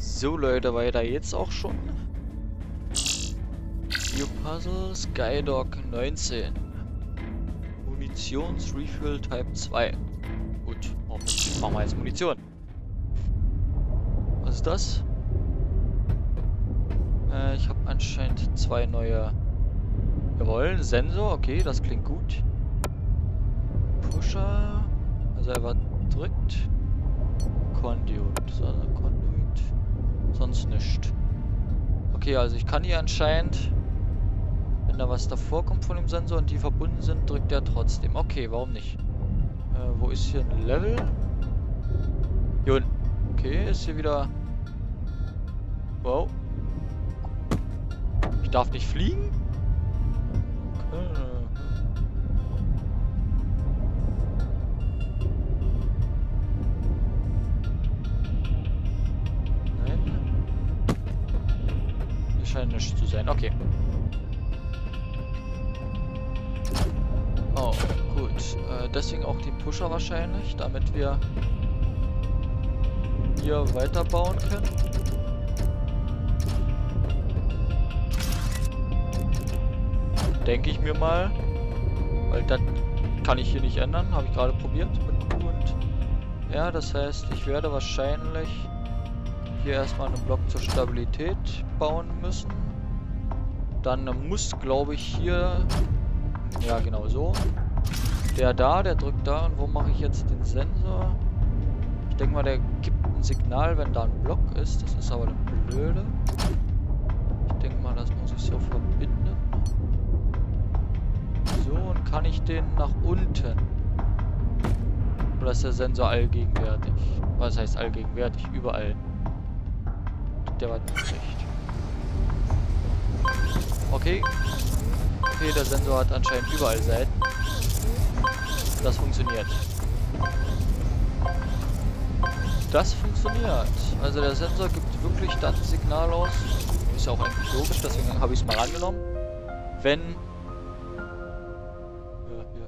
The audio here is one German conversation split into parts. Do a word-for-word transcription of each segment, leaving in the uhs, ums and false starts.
So Leute, weiter jetzt auch schon. Geopuzzle Skydog neunzehn. Munitionsrefill Type zwei. Gut, machen wir jetzt Munition. Was ist das? Äh, ich habe anscheinend zwei neue... Jawohl, Sensor, okay, das klingt gut. Pusher, also er war drückt. Conduit, so, Conduit, sonst nichts. Okay, also ich kann hier anscheinend, wenn da was davor kommt von dem Sensor und die verbunden sind, drückt er trotzdem. Okay, warum nicht? Äh, wo ist hier ein Level? Hier unten. Okay, ist hier wieder... Wow. Ich darf nicht fliegen? Okay. Scheint nicht zu sein. Okay. Oh, gut. Äh, deswegen auch den Pusher wahrscheinlich, damit wir hier weiterbauen können. Denke ich mir mal. Weil das kann ich hier nicht ändern. Habe ich gerade probiert mit Q und ja, das heißt, ich werde wahrscheinlich hier erstmal einen Block zur Stabilität bauen müssen. Dann muss, glaube ich, hier... Ja, genau so. Der da, der drückt da. Und wo mache ich jetzt den Sensor? Ich denke mal, der gibt ein Signal, wenn da ein Block ist. Das ist aber eine blöde. Ich denke mal, das muss ich so verbinden. So, und kann ich den nach unten? Oder ist der Sensor allgegenwärtig? Was heißt allgegenwärtig? Überall. Der war nicht schlecht. Okay. Okay, der Sensor hat anscheinend überall Seiten. Das funktioniert. Das funktioniert. Also der Sensor gibt wirklich dann ein Signal aus. Ist ja auch eigentlich logisch, deswegen habe ich es mal angenommen. Wenn... Ja, ja.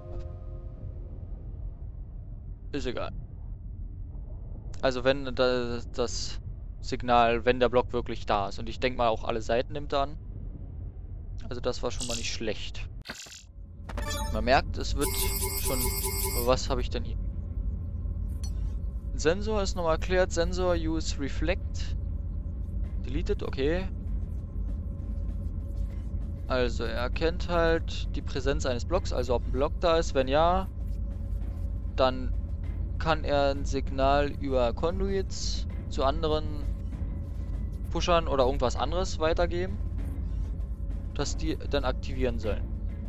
Ist egal. Also wenn das... das Signal, wenn der Block wirklich da ist. Und ich denke mal auch alle Seiten nimmt er an. Also das war schon mal nicht schlecht. Man merkt, es wird schon... Was habe ich denn hier? Sensor ist nochmal erklärt. Sensor use reflect. Deleted, okay. Also er erkennt halt die Präsenz eines Blocks, also ob ein Block da ist. Wenn ja, dann kann er ein Signal über Conduits zu anderen Pushern oder irgendwas anderes weitergeben, dass die dann aktivieren sollen.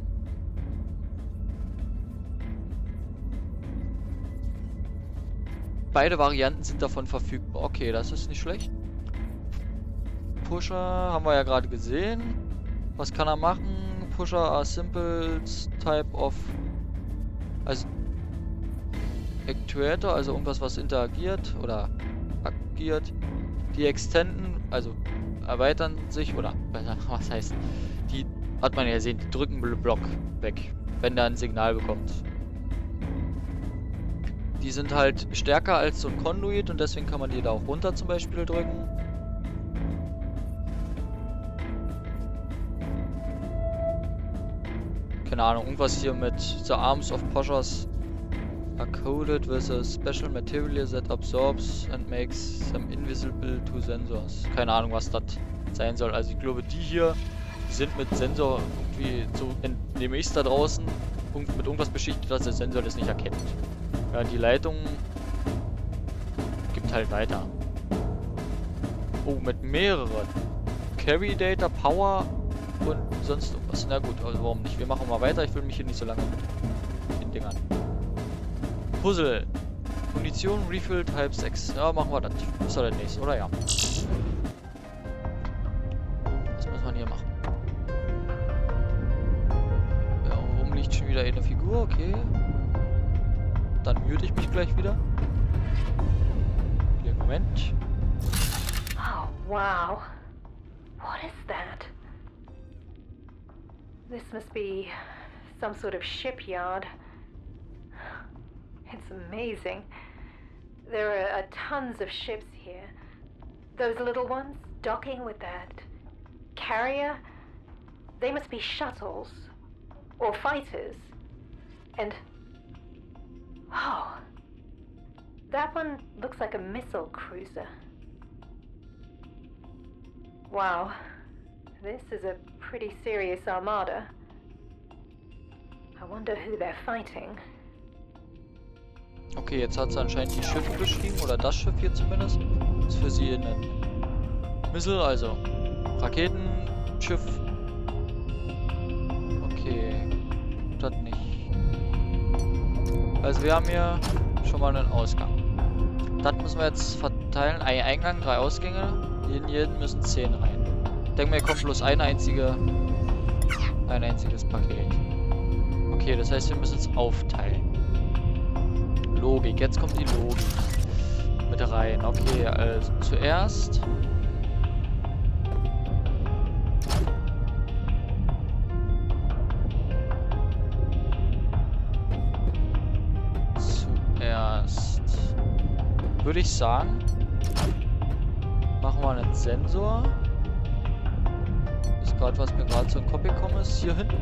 Beide Varianten sind davon verfügbar. Okay, das ist nicht schlecht. Pusher haben wir ja gerade gesehen. Was kann er machen? Pusher are simple type of... Also Actuator, also irgendwas, was interagiert oder agiert. Die extenden, also erweitern sich, oder was heißt, die hat man ja gesehen, die drücken Block weg, wenn der ein Signal bekommt. Die sind halt stärker als so ein Conduit und deswegen kann man die da auch runter zum Beispiel drücken. Keine Ahnung, irgendwas hier mit The Arms of Pushers are coded with a special material that absorbs and makes them invisible to sensors. Keine Ahnung, was das sein soll. Also ich glaube, die hier sind mit Sensor irgendwie, so entnehme ich es da draußen, mit irgendwas beschichtet, dass der Sensor das nicht erkennt. Ja, die Leitung gibt halt weiter. Oh, mit mehreren. Carry Data, Power und sonst irgendwas. Na gut, also warum nicht? Wir machen mal weiter. Ich will mich hier nicht so lange mit den Dingern. Puzzle. Munition Refill Type sechs. Ja, machen wir das. Das ist doch das nächste, oder? Ja. Was muss man hier machen? Ja, oben liegt schon wieder eine Figur. Okay. Dann mute ich mich gleich wieder. Okay, Moment. Oh, wow. What is that? This must be some sort of shipyard. It's amazing. There are uh, tons of ships here. Those little ones docking with that carrier, they must be shuttles or fighters. And oh, that one looks like a missile cruiser. Wow, this is a pretty serious armada. I wonder who they're fighting. Okay, jetzt hat sie anscheinend die Schiffe beschrieben, oder das Schiff hier zumindest. Ist für sie ein Missile, also Raketenschiff. Okay, das nicht. Also wir haben hier schon mal einen Ausgang. Das müssen wir jetzt verteilen. Ein Eingang, drei Ausgänge. In jeden müssen zehn rein. Ich denke mir, kommt bloß ein einzige, ein einziges Paket. Okay, das heißt, wir müssen es aufteilen. Logik, jetzt kommt die Logik mit rein. Okay, also zuerst zuerst würde ich sagen, machen wir einen Sensor. Das ist gerade, was mir gerade so in den Kopf gekommen ist, hier hin.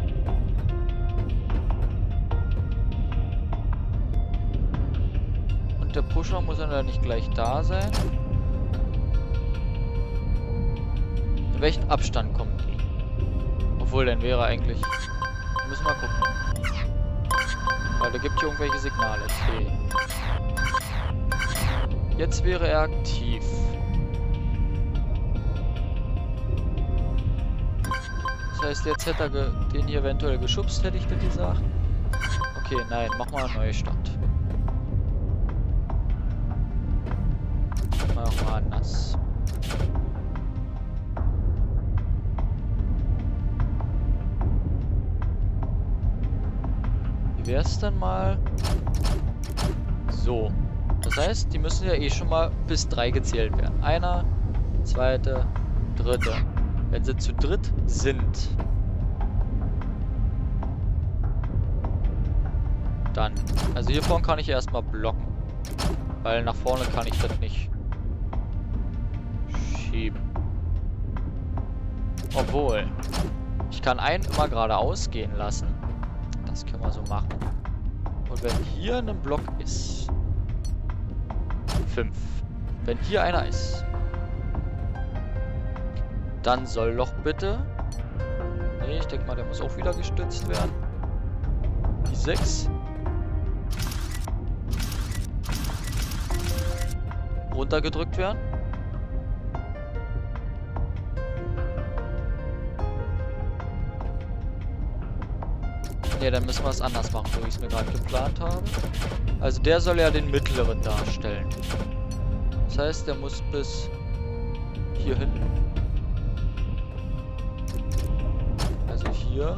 Der Pusher muss ja nicht gleich da sein. In welchen Abstand kommen die? Obwohl, dann wäre eigentlich... Müssen wir mal gucken. Weil da gibt hier irgendwelche Signale. Okay. Jetzt wäre er aktiv. Das heißt, jetzt hätte er den hier eventuell geschubst, hätte ich dir gesagt. Okay, nein, mach mal einen Neustart. Machen wir anders. Wie wäre es denn mal? So. Das heißt, die müssen ja eh schon mal bis drei gezählt werden. Einer, zweite, dritte. Wenn sie zu dritt sind, dann. Also hier vorne kann ich erstmal blocken. Weil nach vorne kann ich das nicht schieben. Obwohl, ich kann einen immer geradeaus gehen lassen. Das können wir so machen. Und wenn hier ein Block ist, fünf. Wenn hier einer ist, dann soll doch bitte... Nee, ich denke mal, der muss auch wieder gestützt werden. Die sechs. Runtergedrückt werden. Ne, dann müssen wir es anders machen, so wie ich es mir gerade geplant habe. Also der soll ja den mittleren darstellen. Das heißt, der muss bis hier hin. Also hier.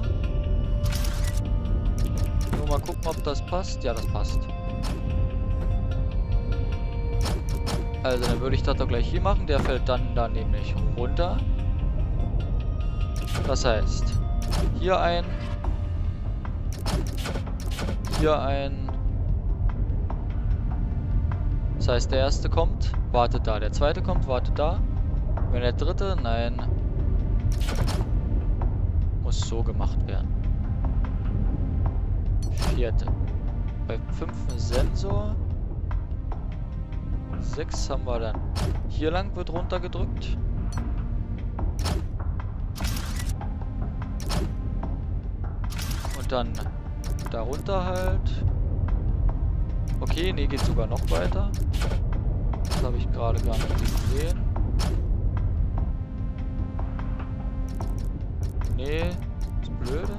Nur mal gucken, ob das passt. Ja, das passt. Also dann würde ich das doch gleich hier machen. Der fällt dann da nämlich runter. Das heißt, hier ein, hier ein. Das heißt, der erste kommt, wartet da. Der zweite kommt, wartet da. Wenn der dritte, nein, muss so gemacht werden. Vierte. Bei fünften Sensor. sechs haben wir dann. Hier lang wird runtergedrückt. Und dann darunter halt. Okay, nee, geht sogar noch weiter. Das habe ich gerade gar nicht gesehen. Nee, das ist blöde.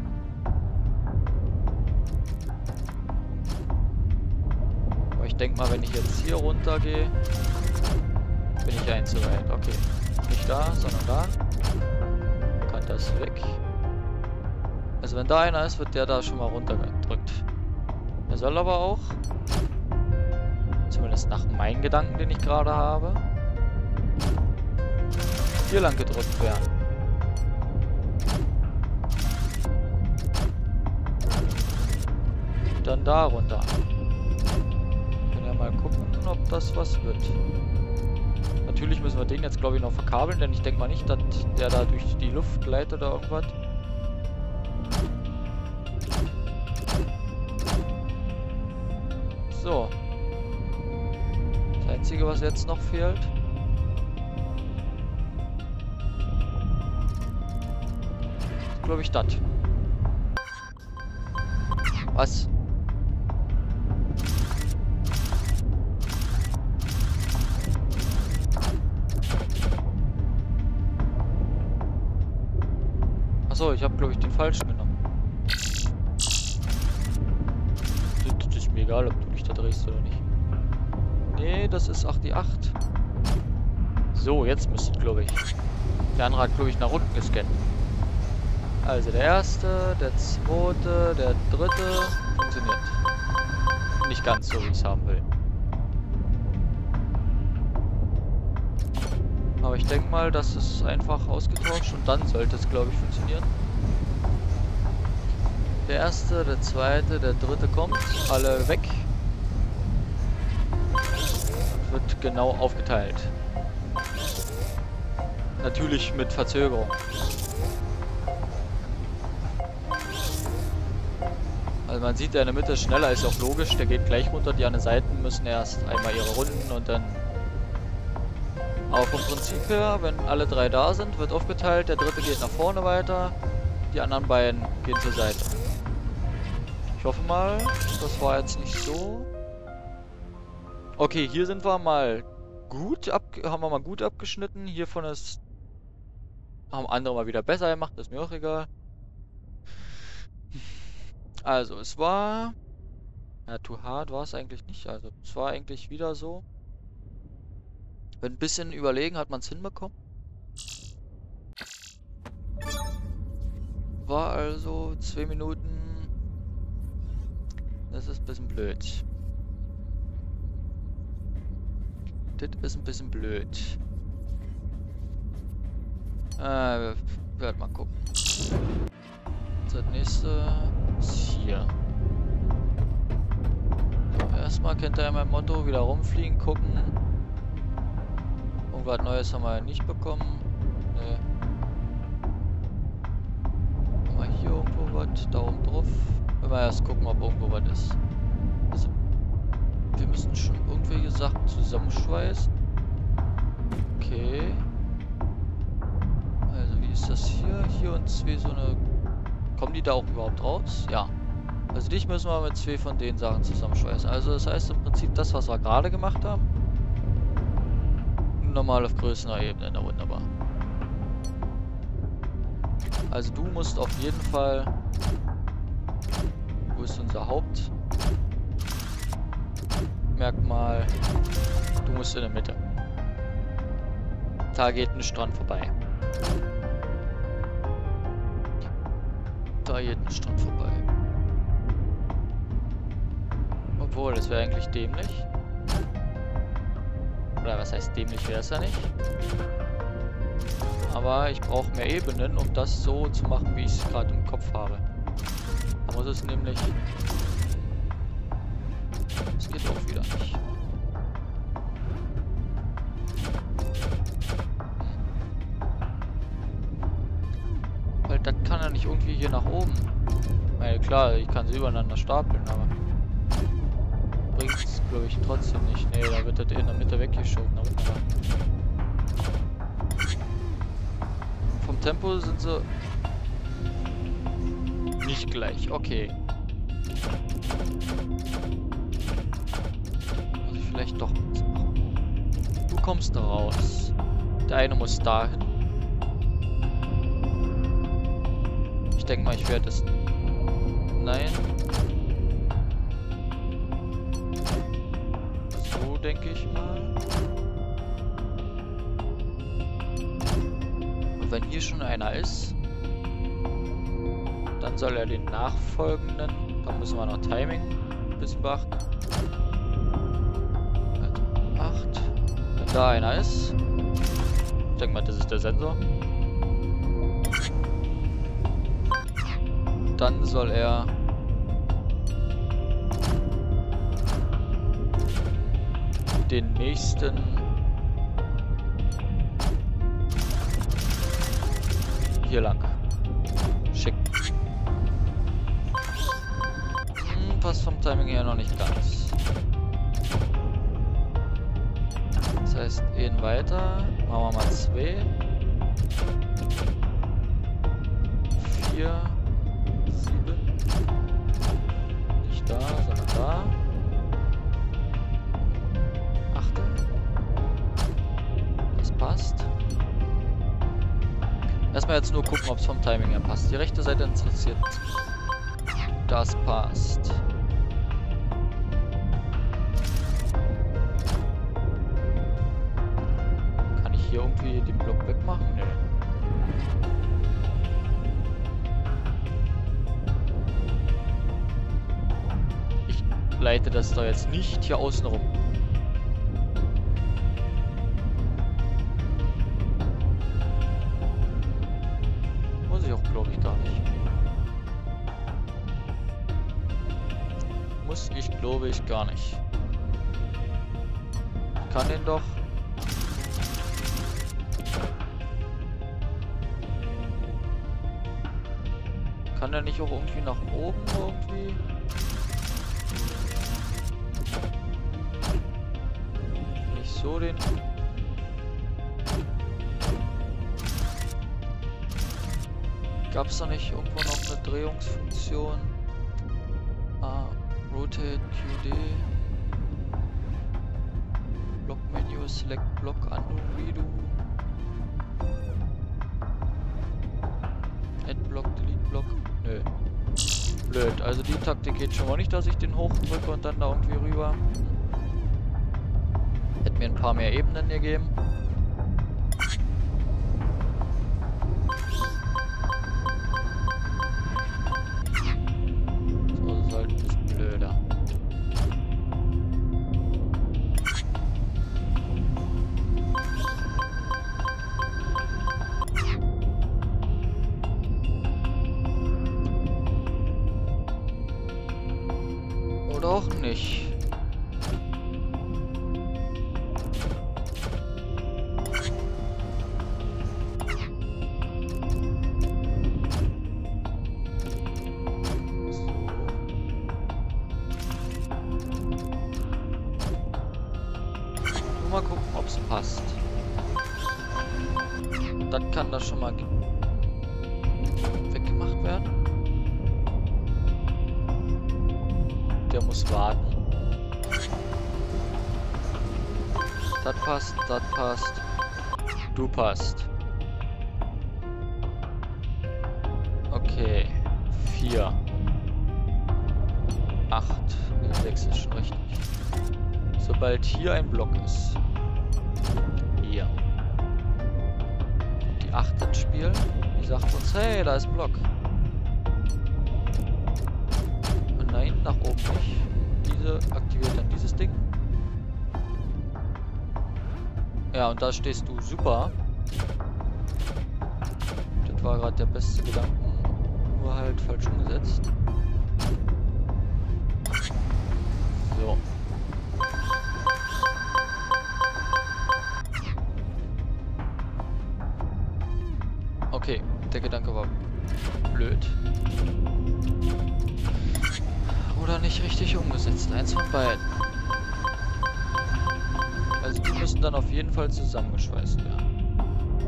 Aber ich denke mal, wenn ich jetzt hier runter gehe, bin ich ein zu weit. Okay, nicht da, sondern da. Kann das weg. Also wenn da einer ist, wird der da schon mal runtergedrückt. Er soll aber auch, zumindest nach meinen Gedanken, den ich gerade habe, hier lang gedrückt werden. Und dann da runter. Wir können ja mal gucken, ob das was wird. Das Natürlich müssen wir den jetzt, glaube ich, noch verkabeln, denn ich denke mal nicht, dass der da durch die Luft gleitet oder irgendwas. So. Das Einzige, was jetzt noch fehlt. Ist, glaube ich, das. Was? Achso, ich habe, glaube ich, den falschen genommen. Das ist mir egal, ob du dich da drehst oder nicht. Nee, das ist ach die acht. So, jetzt müsste, glaube ich. Der andere hat, glaube ich, nach unten gescannt. Also der erste, der zweite, der dritte. Funktioniert. Nicht ganz so, wie ich es haben will. Aber ich denke mal, das ist einfach ausgetauscht und dann sollte es, glaube ich, funktionieren. Der erste, der zweite, der dritte kommt. Alle weg. Wird genau aufgeteilt. Natürlich mit Verzögerung. Also man sieht, der in der Mitte ist schneller, ist auch logisch. Der geht gleich runter. Die anderen Seiten müssen erst einmal ihre Runden und dann... Aber vom Prinzip her, wenn alle drei da sind, wird aufgeteilt. Der dritte geht nach vorne weiter. Die anderen beiden gehen zur Seite. Ich hoffe mal, das war jetzt nicht so. Okay, hier sind wir mal gut ab, haben wir mal gut abgeschnitten. Hiervon ist haben andere mal wieder besser gemacht, ist mir auch egal. Also, es war ja, too hard war es eigentlich nicht. Also, es war eigentlich wieder so. Wenn ein bisschen überlegen, hat man es hinbekommen. War also zwei Minuten. Das ist ein bisschen blöd. Das ist ein bisschen blöd. Äh, wir werden mal gucken. Das nächste ist hier. So, erstmal kennt ihr ja mein Motto, wieder rumfliegen, gucken. Irgendwas Neues haben wir ja nicht bekommen. Nee. Haben wir hier irgendwo was? Da oben drauf. Wenn wir erst gucken, ob irgendwo was ist. Also, wir müssen schon irgendwelche Sachen zusammenschweißen. Okay. Also, wie ist das hier? Hier und zwei so eine... Kommen die da auch überhaupt raus? Ja. Also, dich müssen wir mit zwei von den Sachen zusammenschweißen. Also, das heißt im Prinzip das, was wir gerade gemacht haben. Normal auf größerer Ebene, na wunderbar. Also du musst auf jeden Fall... Wo ist unser Hauptmerkmal? Du musst in der Mitte. Da geht ein Strand vorbei. Da geht ein Strand vorbei. Obwohl, das wäre eigentlich dämlich. Oder was heißt dämlich wäre es ja nicht. Aber ich brauche mehr Ebenen, um das so zu machen, wie ich es gerade im Kopf habe. Da muss es nämlich... Das geht auch wieder nicht. Weil das kann ja nicht irgendwie hier nach oben. Na ja, klar, ich kann sie übereinander stapeln, aber... Bringt es, glaube ich, trotzdem nicht. Nee, da wird das in der Mitte weggeschoben. Na wunderbar. Vom Tempo sind sie nicht gleich. Okay. Muss ich vielleicht doch was machen. Du kommst da raus. Der eine muss dahin. Ich denke mal, ich werde es... Nein. Denke ich mal. Und wenn hier schon einer ist, dann soll er den nachfolgenden, da müssen wir noch Timing ein bisschen beachten. Also acht. Wenn da einer ist, ich denke mal, das ist der Sensor. Dann soll er den nächsten hier lang. Schick. Hm, passt vom Timing her noch nicht ganz. Das heißt, einen weiter. Machen wir mal zwei. Vier. Sieben. Nicht da, sondern da. Achte. Das passt. Erstmal jetzt nur gucken, ob es vom Timing her passt. Die rechte Seite interessiert. Das passt. Kann ich hier irgendwie den Block wegmachen? Nee. Ich leite das da jetzt nicht hier außen rum. Muss ich auch, glaube ich, gar nicht. Muss ich, glaube ich, gar nicht. Ich kann den doch. Kann der nicht auch irgendwie nach oben irgendwie? Nicht so den. Gab es da nicht irgendwo noch eine Drehungsfunktion? Ah, Rotate, Q D. Block Menü, Select Block, Undo, Redo. Add Block, Delete Block. Nö. Blöd. Also die Taktik geht schon mal nicht, dass ich den hochdrücke und dann da irgendwie rüber. Hätte mir ein paar mehr Ebenen gegeben. Oder auch nicht. Nur mal gucken, ob es passt. Dann kann das schon mal weggemacht werden. Der muss warten. Das passt, das passt. Du passt. Okay. Vier. Acht. Sechs ist schon richtig. Sobald hier ein Block ist. Hier. Kommt die acht ins Spiel. Die sagt uns, hey, da ist ein Block. Nein, nach oben nicht. Diese aktiviert dann dieses Ding. Ja, und da stehst du super. Das war gerade der beste Gedanke. Nur halt falsch umgesetzt. So. Okay, der Gedanke war blöd. Oder nicht richtig umgesetzt. Eins von beiden. Also die müssen dann auf jeden Fall zusammengeschweißt werden.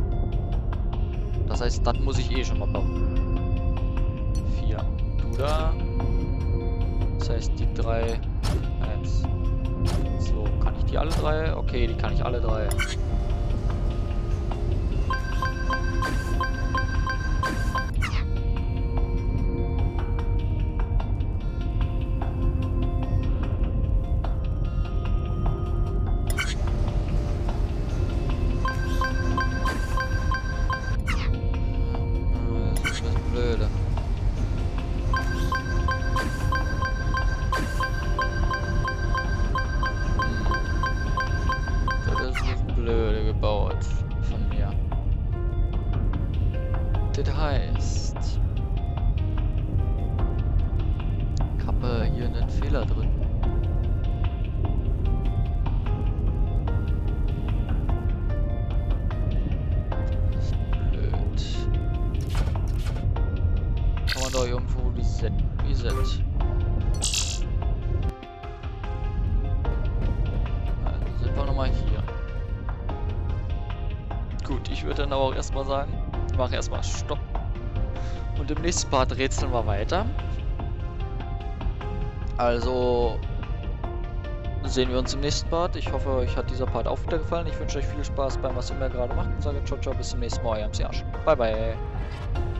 Das heißt, das muss ich eh schon mal bauen. Vier. Du da. Das heißt, die drei. Eins. So, kann ich die alle drei? Okay, die kann ich alle drei. Das heißt, ich habe hier einen Fehler drin. Das ist blöd. man doch irgendwo Reset. Reset. Also sind wir nochmal hier. Gut, ich würde dann aber auch erstmal sagen, ich mache erstmal Stopp. Und im nächsten Part rätseln wir weiter. Also sehen wir uns im nächsten Part. Ich hoffe, euch hat dieser Part auch wieder gefallen. Ich wünsche euch viel Spaß beim, was ihr mir gerade macht. Und sage ciao, ciao, bis zum nächsten Mal. Euer M C Arsch. Bye, bye.